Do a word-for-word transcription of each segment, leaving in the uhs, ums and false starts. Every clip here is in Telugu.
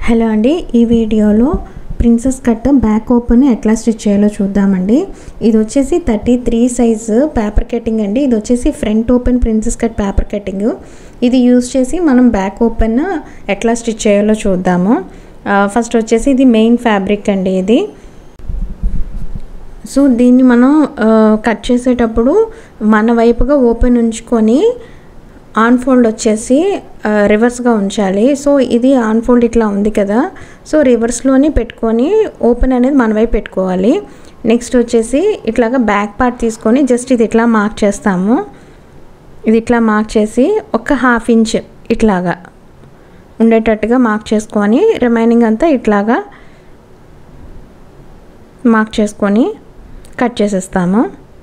హలో అండి, ఈ వీడియోలో ప్రిన్సెస్ కట్ బ్యాక్ ఓపెన్ ఎట్లా స్టిచ్ చేయాలో చూద్దామండి. ఇది వచ్చేసి thirty three size paper cutting అండి. ఇది వచ్చేసి front open princess cut paper cutting. ఇది యూజ్ చేసి మనం బ్యాక్ ఓపెన్ ఎట్లా స్టిచ్ చేయాలో చూద్దాము. ఫస్ట్ వచ్చేసి ఇది మెయిన్ ఫ్యాబ్రిక్ అండి. ఇది సో దీన్ని మనం కట్ చేసేటప్పుడు మన వైపుగా ఓపెన్ ఉంచుకొని ఆన్ ఫోల్డ్ వచ్చేసి రివర్స్గా ఉంచాలి. సో ఇది ఆన్ ఫోల్డ్ ఇట్లా ఉంది కదా, సో రివర్స్లోని పెట్టుకొని ఓపెన్ అనేది మన వైపు పెట్టుకోవాలి. నెక్స్ట్ వచ్చేసి ఇట్లాగా బ్యాక్ పార్ట్ తీసుకొని జస్ట్ ఇది ఇట్లా మార్క్ చేస్తాము. ఇది ఇట్లా మార్క్ చేసి ఒక హాఫ్ ఇంచ్ ఇట్లాగా ఉండేటట్టుగా మార్క్ చేసుకొని రిమైనింగ్ అంతా ఇట్లాగా మార్క్ చేసుకొని కట్ చేసేస్తాము.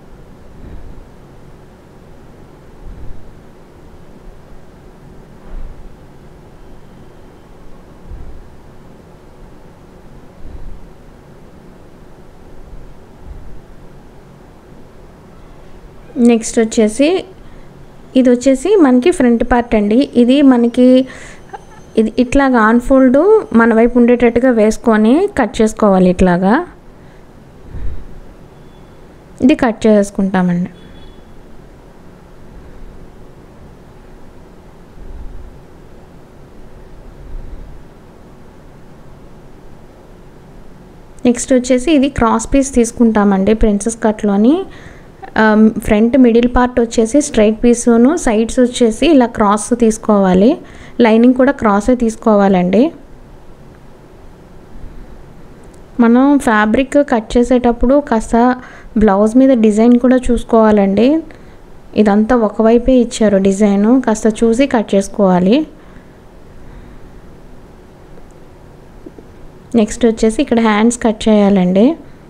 నెక్స్ట్ వచ్చేసి ఇది వచ్చేసి మనకి ఫ్రంట్ పార్ట్ అండి. ఇది మనకి ఇది ఇట్లాగా ఆన్ ఫోల్డ్ మన వైపు ఉండేటట్టుగా వేసుకొని కట్ చేసుకోవాలి. ఇట్లాగా ఇది కట్ చేసుకుంటామండి. నెక్స్ట్ వచ్చేసి ఇది క్రాస్ పీస్ తీసుకుంటామండి ప్రిన్సెస్ కట్లోని. ఫ్రంట్ మిడిల్ పార్ట్ వచ్చేసి స్ట్రైట్ పీసును, సైడ్స్ వచ్చేసి ఇలా క్రాస్ తీసుకోవాలి. లైనింగ్ కూడా క్రాసే తీసుకోవాలండి. మనం ఫ్యాబ్రిక్ కట్ చేసేటప్పుడు కాస్త బ్లౌజ్ మీద డిజైన్ కూడా చూసుకోవాలండి. ఇదంతా ఒకవైపే ఇచ్చారు డిజైను, కాస్త చూసి కట్ చేసుకోవాలి. నెక్స్ట్ వచ్చేసి ఇక్కడ హ్యాండ్స్ కట్ చేయాలండి.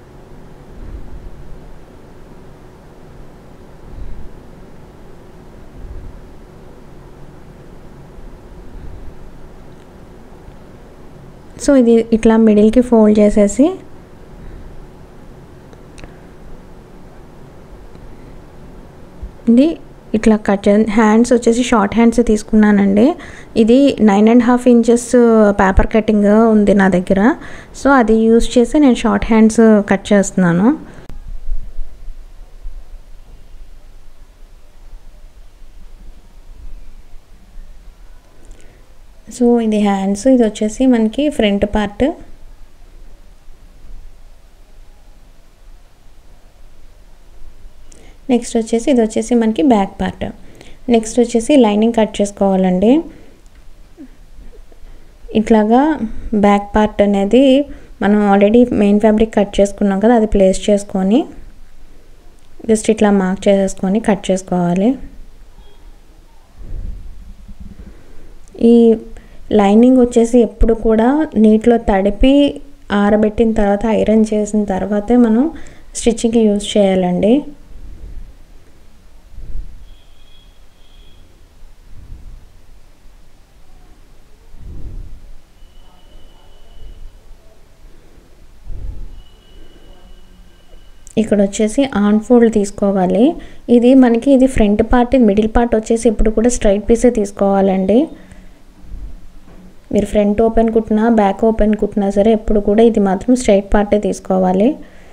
సో ఇది ఇట్లా మిడిల్కి ఫోల్డ్ చేసేసి ఇది ఇట్లా కట్ చే హ్యాండ్స్ వచ్చేసి షార్ట్ హ్యాండ్స్ తీసుకున్నానండి. ఇది nine and half inches paper cutting ఉంది నా దగ్గర. సో అది యూజ్ చేసి నేను షార్ట్ హ్యాండ్స్ కట్ చేస్తున్నాను. సో ఇది హ్యాండ్స్, ఇది వచ్చేసి మనకి ఫ్రంట్ పార్ట్. నెక్స్ట్ వచ్చేసి ఇది వచ్చేసి మనకి బ్యాక్ పార్ట్. నెక్స్ట్ వచ్చేసి లైనింగ్ కట్ చేసుకోవాలండి. ఇట్లాగా బ్యాక్ పార్ట్ అనేది మనం ఆల్రెడీ మెయిన్ ఫ్యాబ్రిక్ కట్ చేసుకున్నాం కదా, అది ప్లేస్ చేసుకొని జస్ట్ ఇట్లా మార్క్ చేసేసుకొని కట్ చేసుకోవాలి. ఈ లైనింగ్ వచ్చేసి ఎప్పుడు కూడా నీటిలో తడిపి ఆరబెట్టిన తర్వాత ఐరన్ చేసిన తర్వాతే మనం స్టిచ్చింగ్కి యూజ్ చేయాలండి. ఇక్కడ వచ్చేసి ఆన్ ఫోల్డ్ తీసుకోవాలి. ఇది మనకి ఇది ఫ్రంట్ పార్ట్, మిడిల్ పార్ట్ వచ్చేసి ఎప్పుడు కూడా స్ట్రైట్ పీసే తీసుకోవాలండి. మీరు ఫ్రంట్ ఓపెన్ కుట్టినా బ్యాక్ ఓపెన్ కుట్టినా సరే ఎప్పుడు కూడా ఇది మాత్రం స్ట్రైట్ పార్టే తీసుకోవాలి.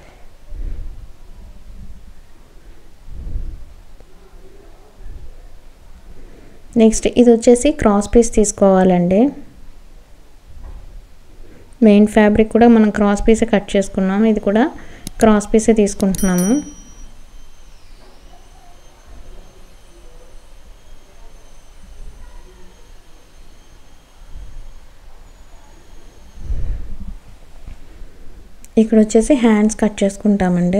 నెక్స్ట్ ఇది వచ్చేసి క్రాస్ పీస్ తీసుకోవాలండి. మెయిన్ ఫ్యాబ్రిక్ కూడా మనం క్రాస్ పీసే కట్ చేసుకున్నాము, ఇది కూడా క్రాస్ పీసే తీసుకుంటున్నాము. ఇక్కడ వచ్చేసి హ్యాండ్స్ కట్ చేసుకుంటామండి.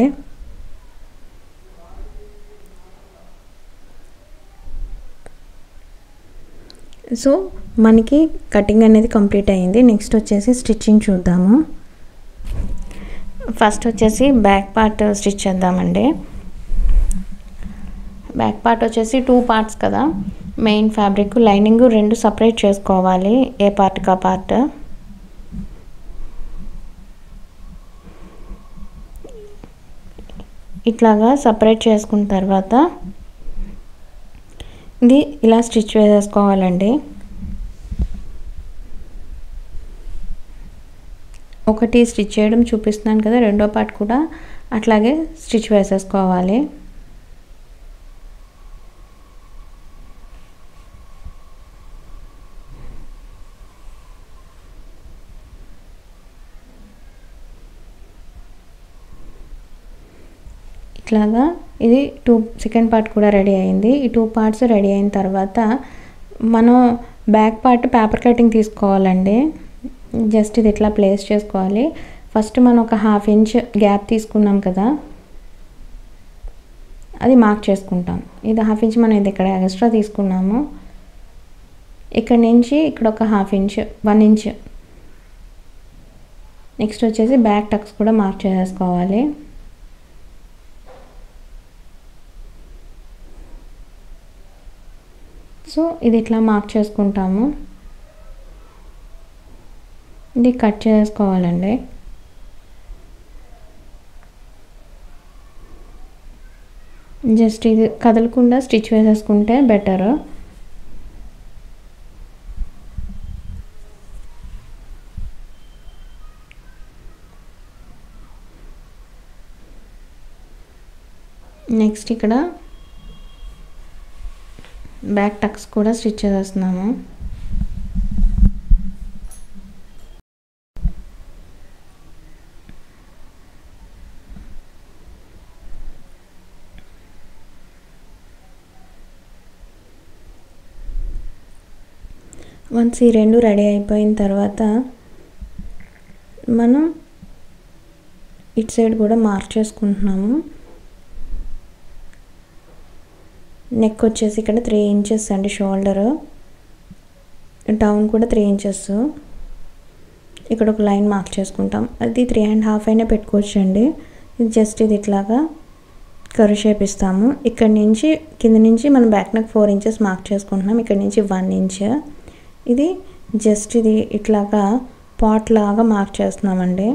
సో మనకి కటింగ్ అనేది కంప్లీట్ అయింది. నెక్స్ట్ వచ్చేసి స్టిచ్చింగ్ చూద్దాము. ఫస్ట్ వచ్చేసి బ్యాక్ పార్ట్ స్టిచ్ చేద్దామండి. బ్యాక్ పార్ట్ వచ్చేసి టూ పార్ట్స్ కదా, మెయిన్ ఫ్యాబ్రిక్ లైనింగ్ రెండు సపరేట్ చేసుకోవాలి, ఏ పార్ట్ కా పార్ట్. ఇట్లాగా సపరేట్ చేసుకున్న తర్వాత ఇది ఇలా స్టిచ్ వేసేసుకోవాలండి. ఒకటి స్టిచ్ చేయడం చూపిస్తున్నాను కదా, రెండో పార్ట్ కూడా అట్లాగే స్టిచ్ వేసేసుకోవాలి. ఇట్లాగా ఇది టూ సెకండ్ పార్ట్ కూడా రెడీ అయింది. ఈ టూ పార్ట్స్ రెడీ అయిన తర్వాత మనం బ్యాక్ పార్ట్ పేపర్ కటింగ్ తీసుకోవాలండి. జస్ట్ ఇది ఇట్లా ప్లేస్ చేసుకోవాలి. ఫస్ట్ మనం ఒక హాఫ్ ఇంచ్ గ్యాప్ తీసుకున్నాం కదా, అది మార్క్ చేసుకుంటాం. ఇది హాఫ్ ఇంచ్ మనం ఇది ఇక్కడ ఎక్స్ట్రా తీసుకున్నాము. ఇక్కడ నుంచి ఇక్కడ ఒక half inch, one inch. Next వచ్చేసి బ్యాక్ టక్స్ కూడా మార్క్ చేసుకోవాలి. సో ఇది ఇట్లా మార్క్ చేసుకుంటాము. ఇది కట్ చేసుకోవాలండి. జస్ట్ ఇది కదలకుండా స్టిచ్ వేసేసుకుంటే బెటర్. నెక్స్ట్ ఇక్కడ బ్యాక్ టక్స్ కూడా స్టిచ్ చేస్తున్నాము. వన్స్ ఈ రెండు రెడీ అయిపోయిన తర్వాత మనం ఇటు సైడ్ కూడా మార్క్ చేసుకుంటున్నాము. నెక్ వచ్చేసి ఇక్కడ త్రీ ఇంచెస్ అండి, షోల్డర్ డౌన్ కూడా త్రీ ఇంచెస్. ఇక్కడ ఒక లైన్ మార్క్ చేసుకుంటాం. అది త్రీ అండ్ హాఫ్ అయినా పెట్టుకోవచ్చు అండి. ఇది జస్ట్ ఇది ఇట్లాగా కర్వ్ షేప్ ఇస్తాము. ఇక్కడ నుంచి కింద నుంచి మనం back neck four inches mark చేసుకుంటున్నాం. ఇక్కడ నుంచి వన్ ఇంచ్. ఇది జస్ట్ ఇది ఇట్లాగా పాట్ లాగా మార్క్ చేస్తున్నామండి.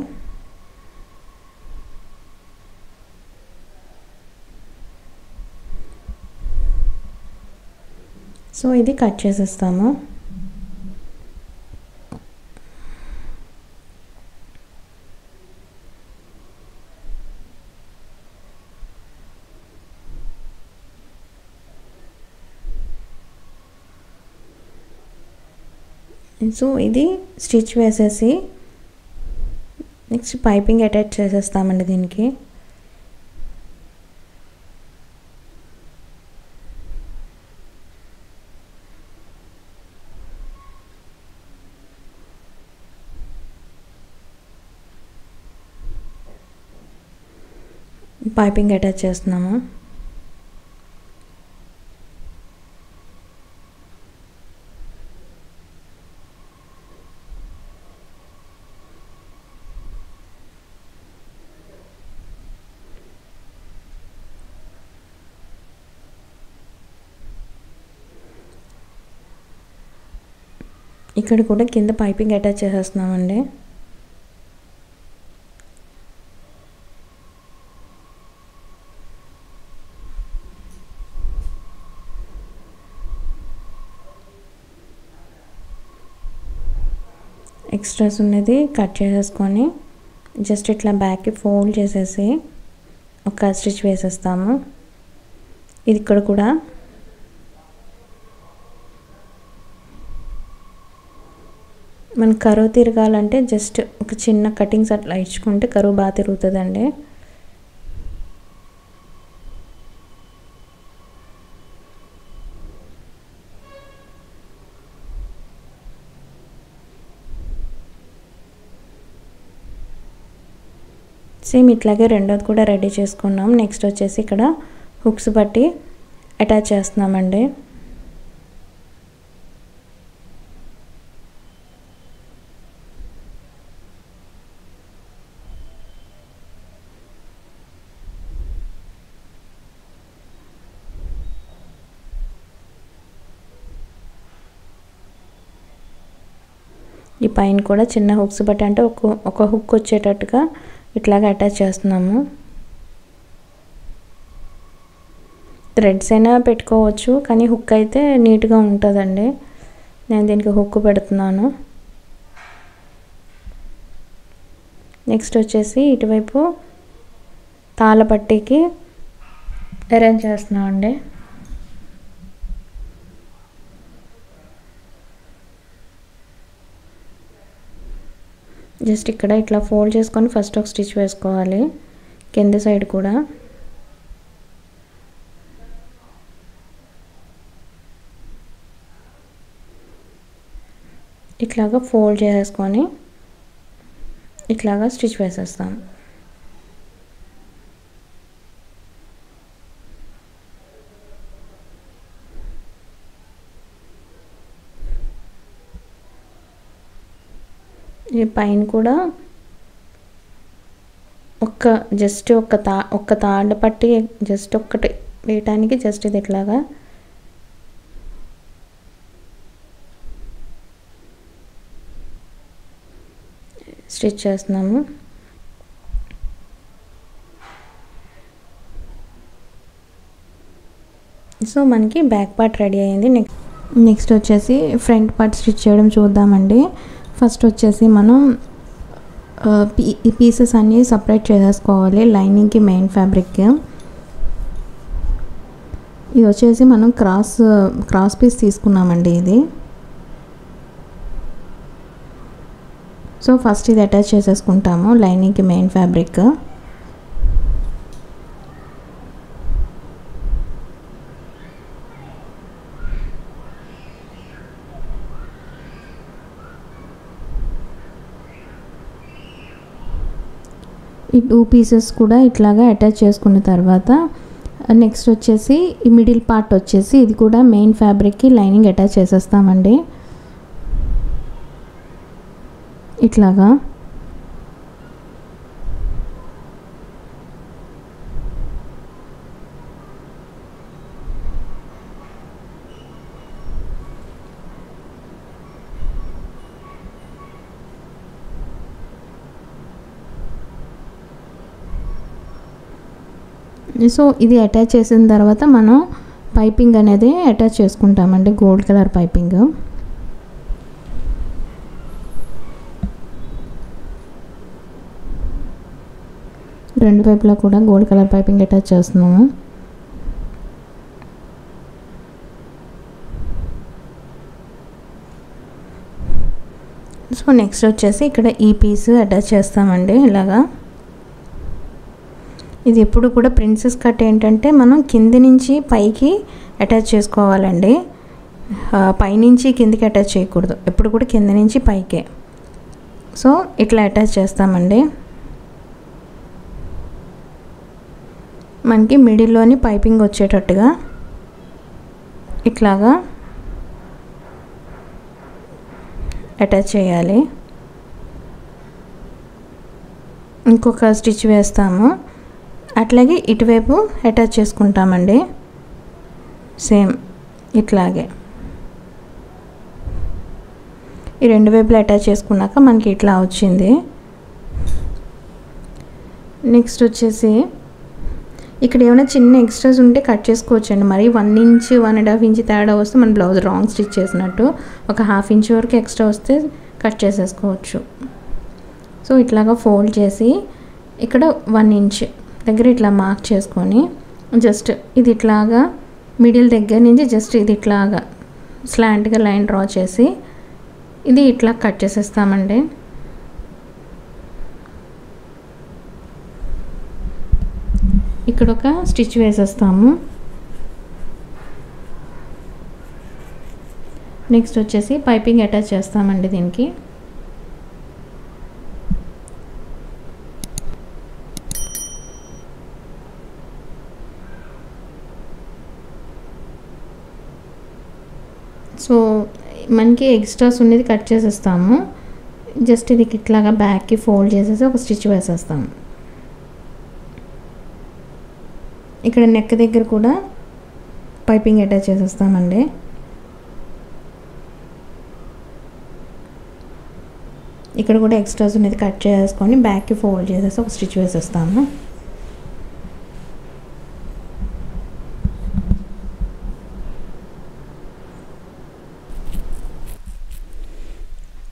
సో ఇది కట్ చేసేస్తాము. సో ఇది స్టిచ్ వేసేసి నెక్స్ట్ పైపింగ్ అటాచ్ చేసేస్తామండి దీనికి. పైపింగ్ అటాచ్ చేస్తున్నాము. ఇక్కడ కూడా కింద పైపింగ్ అటాచ్ చేసేస్తున్నామండి. ఎక్స్ట్రాస్ ఉన్నది కట్ చేసేసుకొని జస్ట్ ఇట్లా బ్యాక్కి ఫోల్డ్ చేసేసి ఒక స్టిచ్ వేసేస్తాము. ఇది ఇక్కడ కూడా మన కరువు తిరగాలంటే జస్ట్ ఒక చిన్న కటింగ్స్ అట్లా ఇచ్చుకుంటే కరువు బాగా తిరుగుతుందండి. సేమ్ ఇట్లాగే రెండోది కూడా రెడీ చేసుకున్నాం. నెక్స్ట్ వచ్చేసి ఇక్కడ హుక్స్ బట్టి అటాచ్ చేస్తున్నామండి. ఈ పైన కూడా చిన్న హుక్స్ బట్టి అంటే ఒక ఒక హుక్ వచ్చేటట్టుగా ఇట్లాగా అటాచ్ చేస్తున్నాము. థ్రెడ్స్ అయినా పెట్టుకోవచ్చు, కానీ హుక్ అయితే నీట్గా ఉంటుందండి. నేను దీనికి హుక్ పెడుతున్నాను. నెక్స్ట్ వచ్చేసి ఇటువైపు తాళపట్టికి అరేంజ్ చేస్తున్నామండి. జస్ట్ ఇక్కడ ఇట్లా ఫోల్డ్ చేసుకొని ఫస్ట్ ఒక స్టిచ్ వేసుకోవాలి కింద సైడ్ కూడా. ఇట్లాగా ఫోల్డ్ చేసుకొని ఇట్లాగా స్టిచ్ వేసేస్తాం. ఈ పైన కూడా ఒక్క జస్ట్ ఒక్క తా ఒక్క తాళ్ళ పట్టి జస్ట్ ఒక్కటి వేయటానికి జస్ట్ ఇది ఇట్లాగా స్టిచ్ చేస్తున్నాము. సో మనకి బ్యాక్ పార్ట్ రెడీ అయ్యింది. నెక్స్ట్ నెక్స్ట్ వచ్చేసి ఫ్రంట్ పార్ట్ స్టిచ్ చేయడం చూద్దామండి. ఫస్ట్ వచ్చేసి మనం ఈ పీసెస్ అన్నీ సపరేట్ చేసేసుకోవాలి లైనింగ్కి మెయిన్ ఫ్యాబ్రిక్కి. ఇది వచ్చేసి మనం క్రాస్ క్రాస్ పీస్ తీసుకున్నామండి ఇది. సో ఫస్ట్ ఇది అటాచ్ చేసేసుకుంటాము లైనింగ్కి మెయిన్ ఫ్యాబ్రిక్. ఈ టూ పీసెస్ కూడా ఇట్లాగా అటాచ్ చేసుకున్న తర్వాత నెక్స్ట్ వచ్చేసి ఈ మిడిల్ పార్ట్ వచ్చేసి ఇది కూడా మెయిన్ ఫ్యాబ్రిక్కి లైనింగ్ అటాచ్ చేసేస్తామండి ఇట్లాగా. సో ఇది అటాచ్ చేసిన తర్వాత మనం పైపింగ్ అనేది అటాచ్ చేసుకుంటామండి గోల్డ్ కలర్ పైపింగ్. రెండు వైపులా కూడా గోల్డ్ కలర్ పైపింగ్ అటాచ్ చేస్తున్నాము. సో నెక్స్ట్ వచ్చేసి ఇక్కడ ఈ పీస్ అటాచ్ చేస్తామండి ఇలాగా. ఇది ఎప్పుడు కూడా ప్రిన్సెస్ కట్ ఏంటంటే మనం కింది నుంచి పైకి అటాచ్ చేసుకోవాలండి, పైనుంచి కిందికి అటాచ్ చేయకూడదు, ఎప్పుడు కూడా కింద నుంచి పైకే. సో ఇట్లా అటాచ్ చేస్తామండి. మనకి మిడిల్లోని పైపింగ్ వచ్చేటట్టుగా ఇట్లాగా అటాచ్ చేయాలి. ఇంకొక స్టిచ్ వేస్తాము, అట్లాగే ఇటువైపు అటాచ్ చేసుకుంటామండి సేమ్ ఇట్లాగే. ఈ రెండు వైపులు అటాచ్ చేసుకున్నాక మనకి ఇట్లా వచ్చింది. నెక్స్ట్ వచ్చేసి ఇక్కడ ఏమైనా చిన్న ఎక్స్ట్రాస్ ఉంటే కట్ చేసుకోవచ్చండి. మరి one inch one and half inch తేడా వస్తే మన బ్లౌజ్ రాంగ్ స్టిచ్ చేసినట్టు. ఒక హాఫ్ ఇంచ్ వరకు ఎక్స్ట్రా వస్తే కట్ చేసేసుకోవచ్చు. సో ఇట్లాగా ఫోల్డ్ చేసి ఇక్కడ వన్ ఇంచ్ దగ్గర ఇట్లా మార్క్ చేసుకొని జస్ట్ ఇది ఇట్లాగా మిడిల్ దగ్గర నుంచి జస్ట్ ఇది ఇట్లాగా స్లాంట్గా లైన్ డ్రా చేసి ఇది ఇట్లా కట్ చేసేస్తామండి. ఇక్కడ ఒక స్టిచ్ వేసేస్తాము. నెక్స్ట్ వచ్చేసి పైపింగ్ అటాచ్ చేస్తామండి దీనికి. సో మనకి ఎక్స్ట్రాస్ ఉన్నది కట్ చేసేస్తాము. జస్ట్ ఇది ఇట్లాగా బ్యాక్కి ఫోల్డ్ చేసేసి ఒక స్టిచ్ వేసేస్తాము. ఇక్కడ నెక్ దగ్గర కూడా పైపింగ్ అటాచ్ చేసేస్తామండి. ఇక్కడ కూడా ఎక్స్ట్రాస్ ఉన్నది కట్ చేసుకొని బ్యాక్కి ఫోల్డ్ చేసేసి ఒక స్టిచ్ వేసేస్తాము.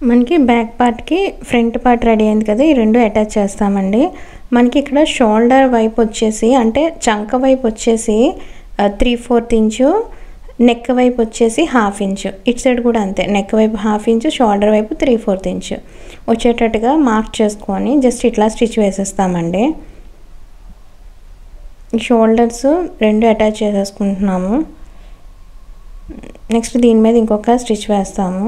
మనకి బ్యాక్ పార్ట్కి ఫ్రంట్ పార్ట్ రెడీ అయింది కదా, ఈ రెండు అటాచ్ చేస్తామండి. మనకి ఇక్కడ షోల్డర్ వైపు వచ్చేసి అంటే చంక వైపు వచ్చేసి త్రీ ఫోర్త్ ఇంచు, నెక్ వైపు వచ్చేసి హాఫ్ ఇంచు, ఇటు సైడ్ కూడా అంతే, నెక్ వైపు హాఫ్ ఇంచు, షోల్డర్ వైపు త్రీ ఫోర్త్ ఇంచు వచ్చేటట్టుగా మార్క్ చేసుకొని జస్ట్ ఇట్లా స్టిచ్ వేసేస్తామండి. షోల్డర్స్ రెండు అటాచ్ చేసేసుకుంటున్నాము. నెక్స్ట్ దీని మీద ఇంకొక స్టిచ్ వేస్తాము.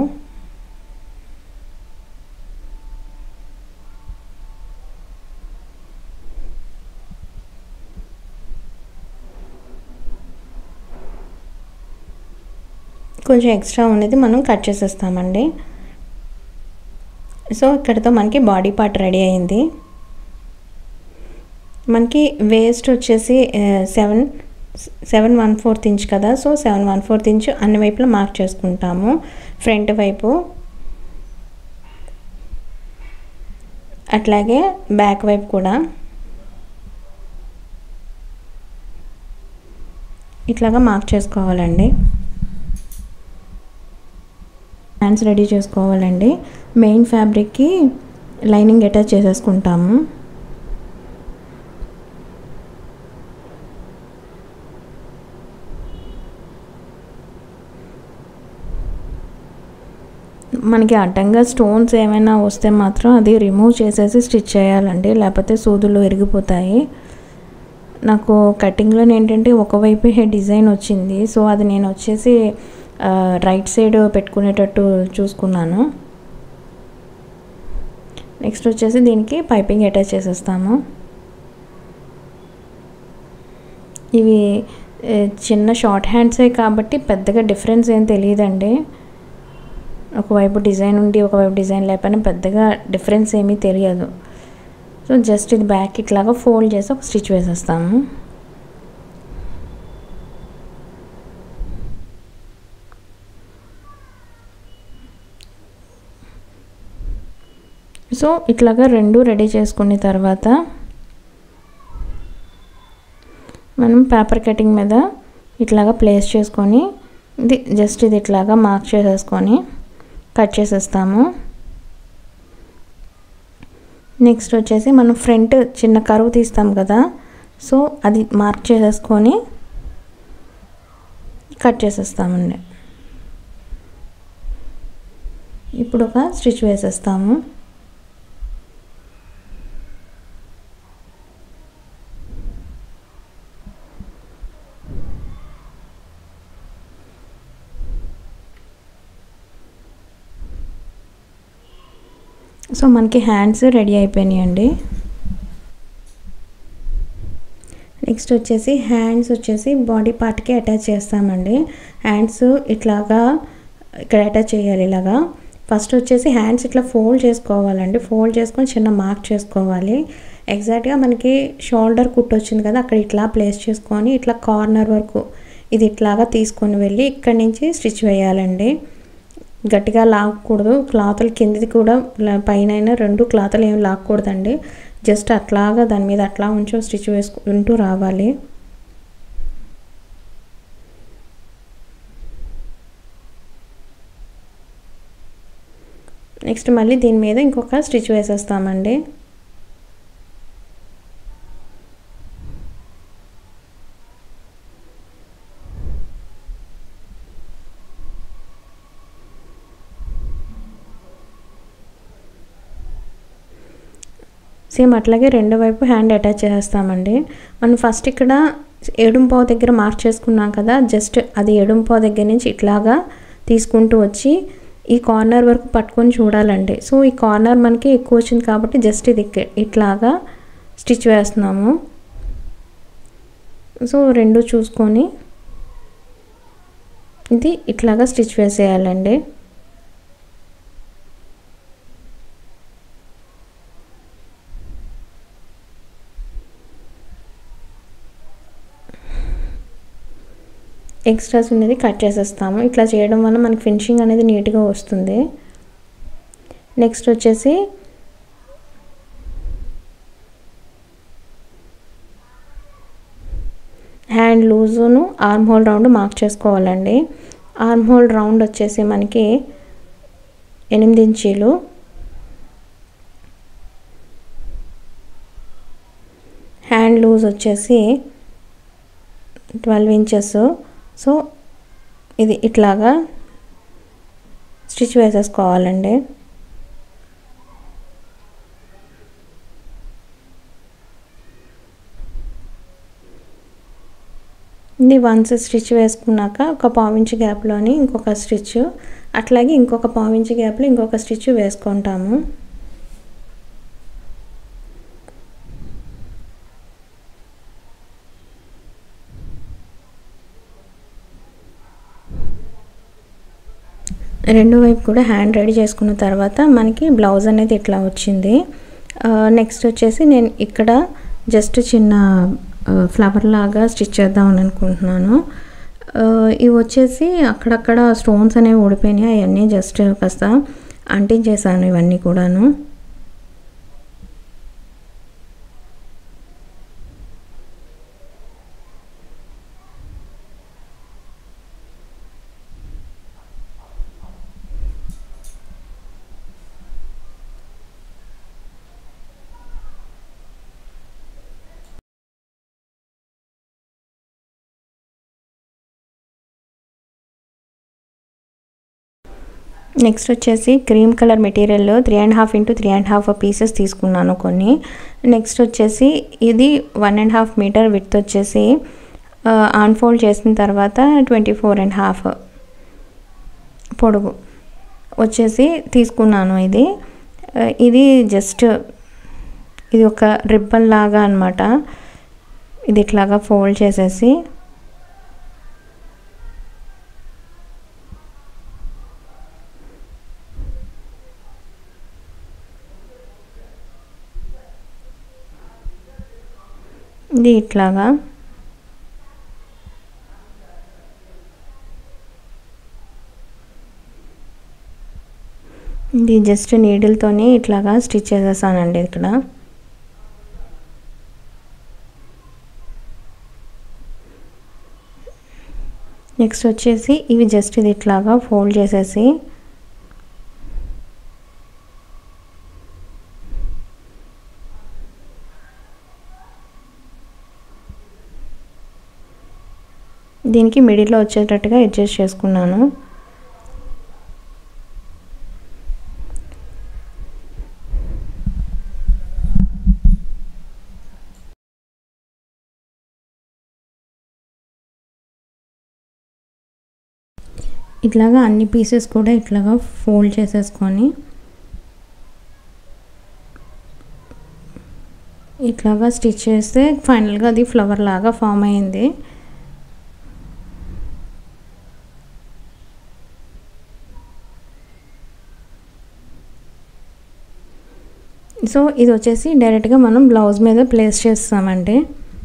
కొంచెం ఎక్స్ట్రా ఉన్నది మనం కట్ చేసేస్తామండి. సో ఇక్కడతో మనకి బాడీ పార్ట్ రెడీ అయింది. మనకి వేస్ట్ వచ్చేసి seven seven one fourth inch కదా, so seven one fourth inch అన్ని వైపులా మార్క్ చేసుకుంటాము. ఫ్రంట్ వైపు అట్లాగే బ్యాక్ వైపు కూడా ఇట్లాగా మార్క్ చేసుకోవాలండి. హ్యాండ్స్ రెడీ చేసుకోవాలండి. మెయిన్ ఫ్యాబ్రిక్కి లైనింగ్ అటాచ్ చేసేసుకుంటాము. మనకి అడ్డంగా స్టోన్స్ ఏమైనా వస్తే మాత్రం అది రిమూవ్ చేసేసి స్టిచ్ చేయాలండి, లేకపోతే సూదులు విరిగిపోతాయి. నాకు కటింగ్లో ఏంటంటే ఒకవైపే డిజైన్ వచ్చింది, సో అది నేను వచ్చేసి రైట్ సైడ్ పెట్టుకునేటట్టు చూసుకున్నాను. నెక్స్ట్ వచ్చేసి దీనికి పైపింగ్ అటాచ్ చేసేస్తాము. ఇవి చిన్న షార్ట్ హ్యాండ్సే కాబట్టి పెద్దగా డిఫరెన్స్ ఏం తెలియదండి. ఒకవైపు డిజైన్ ఉండి ఒకవైపు డిజైన్ లేకపోయినా పెద్దగా డిఫరెన్స్ ఏమీ తెలియదు. సో జస్ట్ ఇది బ్యాక్ ఇట్లాగా ఫోల్డ్ చేసి ఒక స్టిచ్ వేసేస్తాము. సో ఇట్లాగా రెండు రెడీ చేసుకున్న తర్వాత మనం పేపర్ కటింగ్ మీద ఇట్లాగా ప్లేస్ చేసుకొని ఇది జస్ట్ ఇది ఇట్లాగా మార్క్ చేసేసుకొని కట్ చేసేస్తాము. నెక్స్ట్ వచ్చేసి మనం ఫ్రంట్ చిన్న కరువు తీస్తాం కదా, సో అది మార్క్ చేసేసుకొని కట్ చేసేస్తామండి. ఇప్పుడు ఒక స్టిచ్ వేసేస్తాము. సో మనకి హ్యాండ్స్ రెడీ అయిపోయినాయండి. నెక్స్ట్ వచ్చేసి హ్యాండ్స్ వచ్చేసి బాడీ పార్ట్కి అటాచ్ చేస్తామండి. హ్యాండ్స్ ఇట్లాగా ఇక్కడ అటాచ్ చేయాలి. ఇలాగా ఫస్ట్ వచ్చేసి హ్యాండ్స్ ఇట్లా ఫోల్డ్ చేసుకోవాలండి. ఫోల్డ్ చేసుకొని చిన్న మార్క్ చేసుకోవాలి. ఎగ్జాక్ట్గా మనకి షోల్డర్ కుట్టు వచ్చింది కదా, అక్కడ ఇట్లా ప్లేస్ చేసుకొని ఇట్లా కార్నర్ వరకు ఇది ఇట్లాగా తీసుకొని వెళ్ళి ఇక్కడి నుంచి స్టిచ్ వేయాలండి. గట్టిగా లాగకూడదు. క్లాతులు కిందిది కూడా పైన రెండు క్లాతులు ఏమి లాగకూడదండి. జస్ట్ అట్లాగా దాని మీద అట్లా ఉంచో స్టిచ్ వేసుకుంటూ రావాలి. నెక్స్ట్ మళ్ళీ దీని మీద ఇంకొక స్టిచ్ వేసేస్తామండి. సేమ్ అట్లాగే రెండో వైపు హ్యాండ్ అటాచ్ చేస్తామండి. మనం ఫస్ట్ ఇక్కడ ఎడుంపావు దగ్గర మార్క్ చేసుకున్నాం కదా, జస్ట్ అది ఎడుంపావు దగ్గర నుంచి ఇట్లాగా తీసుకుంటూ వచ్చి ఈ కార్నర్ వరకు పట్టుకొని చూడాలండి. సో ఈ కార్నర్ మనకి ఎక్కువ వచ్చింది కాబట్టి జస్ట్ ఇది ఇట్లాగా స్టిచ్ వేస్తున్నాము. సో రెండు చూసుకొని ఇది ఇట్లాగా స్టిచ్ వేసేయాలండి. ఎక్స్ట్రాస్ ఉన్నది కట్ చేసేస్తాము. ఇట్లా చేయడం వల్ల మనకి ఫినిషింగ్ అనేది నీట్గా వస్తుంది. నెక్స్ట్ వచ్చేసి హ్యాండ్ లూజును ఆర్మ్ హోల్ రౌండ్ మార్క్ చేసుకోవాలండి. ఆర్మ్ హోల్ రౌండ్ వచ్చేసి మనకి ఎనిమిది ఇంచీలు. హ్యాండ్ లూజ్ వచ్చేసి ట్వెల్వ్ ఇంచెస్. సో ఇది ఇట్లాగా స్టిచ్ వేసేసుకోవాలండి. ఇది వన్స్ స్టిచ్ వేసుకున్నాక ఒక పావించి గ్యాప్లోని ఇంకొక స్టిచ్, అట్లాగే ఇంకొక పావించి గ్యాప్లో ఇంకొక స్టిచ్ వేసుకుంటాము. రెండు వైపు కూడా హ్యాండ్ రెడీ చేసుకున్న తర్వాత మనకి బ్లౌజ్ అనేది ఇట్లా వచ్చింది. నెక్స్ట్ వచ్చేసి నేను ఇక్కడ జస్ట్ చిన్న ఫ్లవర్ లాగా స్టిచ్ చేద్దామని అనుకుంటున్నాను. ఇవి వచ్చేసి అక్కడక్కడ స్టోన్స్ అనేవి ఊడిపోయినాయి, అవన్నీ జస్ట్ కాస్త అంటించేసాను ఇవన్నీ కూడాను. నెక్స్ట్ వచ్చేసి cream colour material three and half into three and half pieces తీసుకున్నాను కొన్ని. నెక్స్ట్ వచ్చేసి ఇది one and half metre width వచ్చేసి ఆన్ఫోల్డ్ చేసిన తర్వాత ట్వంటీ ఫోర్ అండ్ హాఫ్ పొడుగు వచ్చేసి తీసుకున్నాను. ఇది ఇది జస్ట్ ఇది ఒక రిబ్బన్ లాగా అన్నమాట. ఇది ఇట్లాగా ఫోల్డ్ చేసేసి ఇది ఇట్లాగా ఇది జస్ట్ నీడిల్తోనే ఇట్లాగా స్టిచ్ చేసేసానండి ఇక్కడ. నెక్స్ట్ వచ్చేసి ఇవి జస్ట్ ఇది ఇట్లాగా ఫోల్డ్ చేసేసి దీనికి మిడిల్లో వచ్చేటట్టుగా అడ్జస్ట్ చేసుకున్నాను. ఇట్లాగా అన్ని పీసెస్ కూడా ఇట్లాగా ఫోల్డ్ చేసేసుకొని ఇట్లాగా స్టిచ్ చేస్తే ఫైనల్గా అది ఫ్లవర్ లాగా ఫామ్ అయింది. సో ఇది వచ్చేసి డైరెక్ట్గా మనం బ్లౌజ్ మీద ప్లేస్ చేస్తామండి.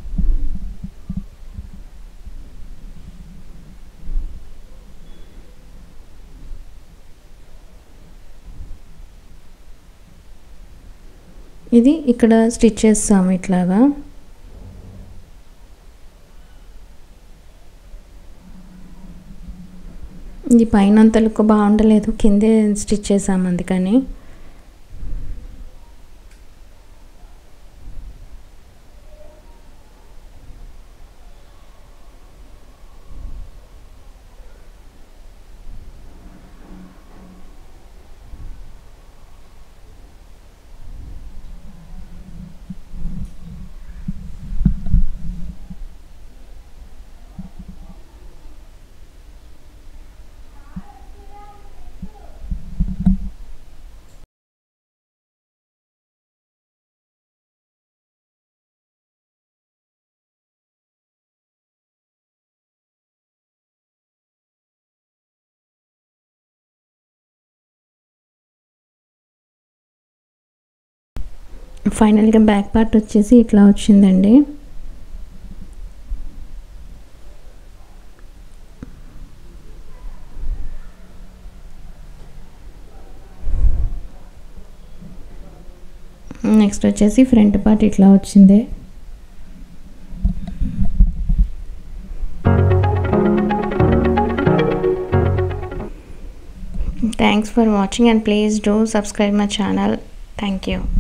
ఇది ఇక్కడ స్టిచ్ చేస్తాము ఇట్లాగా. ఇది పైన అంత లుక్ బాగుండలేదు, కిందే స్టిచ్ చేసాము అందుకని. ఫైనల్గా బ్యాక్ పార్ట్ వచ్చేసి ఇట్లా వచ్చిందండి. నెక్స్ట్ వచ్చేసి ఫ్రంట్ పార్ట్ ఇట్లా వచ్చింది. Thanks for watching and please do subscribe my channel. Thank you.